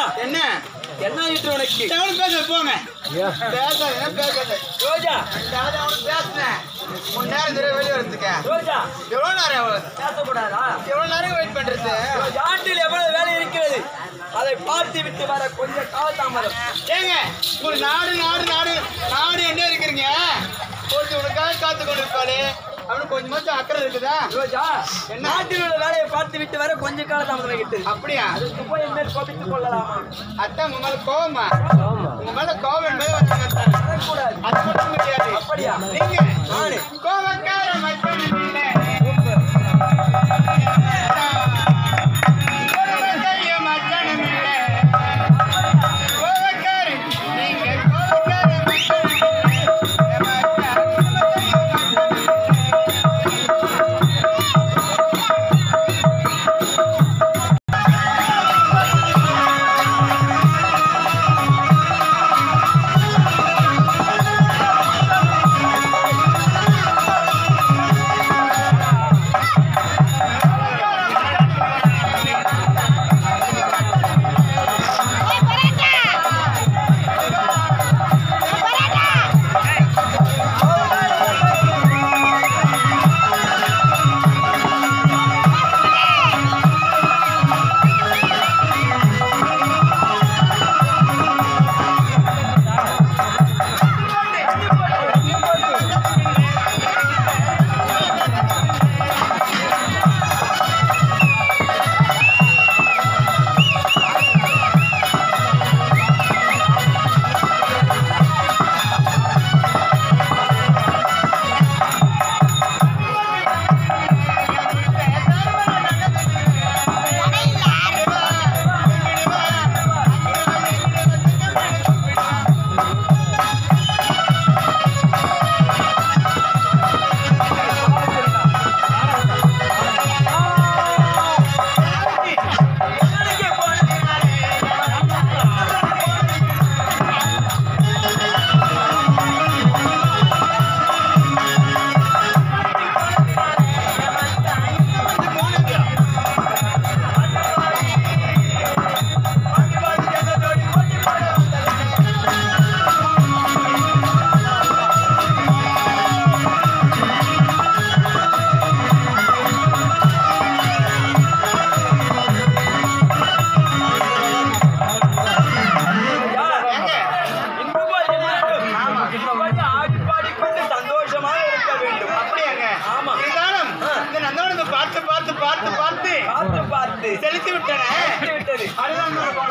என்ன என்ன ஆயிட்டு உனக்கு? எவனும் பேச போங்க. பேசாத பேசாத. ரோஜா பேசுனேன். உன் நேரம் தெரிய வெளியே வரதுக்கு. ரோஜா எவ்வளோ நேரம் பேசக்கூடாதா? எவ்வளோ நேரம் வெயிட் பண்றது? ஆண்டில் எவ்வளவு வேலை இருக்கிறது அதை பார்த்து விட்டு வர கொஞ்சம் காலதாமதம். ஏங்க ஒரு நாடு நாடு நாடு நாடு என்ன இருக்கிறீங்க? கொஞ்சம் உனக்காக காத்து கொண்டு இருப்பாரு. அவனுக்கு கொஞ்சமாச்சும் அக்கறை இருக்குதா? ரோஜா என்ன? நாட்டில் உள்ள வேலையை பார்த்து விட்டு வர கொஞ்சம் காலதாமதம் ஆகிட்டு. அப்படியா? அதுக்கு போய் என் மேல் கோபித்துக் கொள்ளலாமா? அத்தான் உங்க மேல கோவமா? ஆமா. உங்க மேல கோவம் என்பது வரக்கூடாது. அது மட்டும் கிடையாது. அப்படியா? நீங்க நானு கோவக்கார மட்டும் இல்லை. செலுத்தி விட்டன. அதுதான்